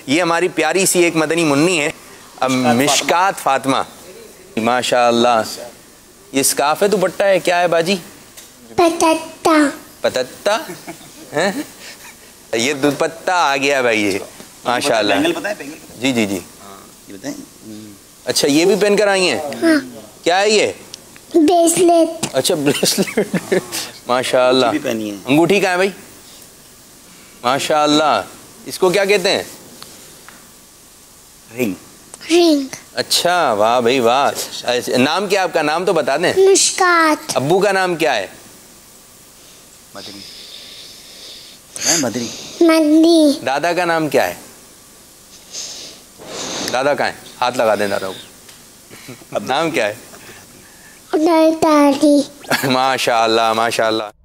ये हमारी प्यारी सी एक मदनी मुन्नी है, अब मिशकात फातिमा। माशाअल्लाह। ये स्काफ है, दुपट्टा है, क्या है बाजी? पतत्ता। पतत्ता है? ये दुपट्टा आ गया भाई, ये माशाअल्लाह। पेंगल पता है? पेंगल पता है? जी जी जी। ये बताएं। अच्छा, ये भी पहन कर आई हैं? हाँ। क्या है ये? ब्रेसलेट। अच्छा, ब्रेसलेट। माशाअल्लाह। भी पहनी है। अंगूठी कहाँ है भाई? माशाअल्लाह। इसको क्या कहते हैं? रिंग। रिंग। अच्छा, वाह भाई वाह। अच्छा, नाम क्या है आपका? नाम तो बता दें। मुस्कात। अब्बू का नाम क्या है? मदरी। है मदरी। मदनी। दादा का नाम क्या है? दादा कहाँ है? हाथ लगा दें दादा को। नाम क्या है? दादी। माशाअल्लाह माशाअल्लाह।